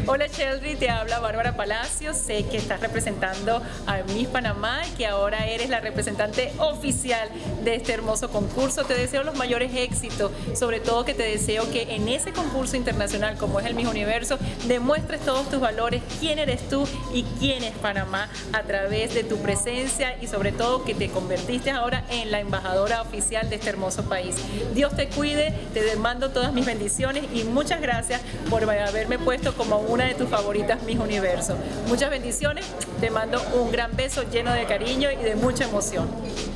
Hola Sheldry, te habla Bárbara Palacios. Sé que estás representando a Miss Panamá y que ahora eres la representante oficial de este hermoso concurso. Te deseo los mayores éxitos, sobre todo que te deseo que en ese concurso internacional como es el Miss Universo demuestres todos tus valores, quién eres tú y quién es Panamá a través de tu presencia y sobre todo que te convertiste ahora en la embajadora oficial de este hermoso país. Dios te cuide, te mando todas mis bendiciones y muchas gracias por haberme puesto como una de tus favoritas Miss Universo. Muchas bendiciones, te mando un gran beso lleno de cariño y de mucha emoción.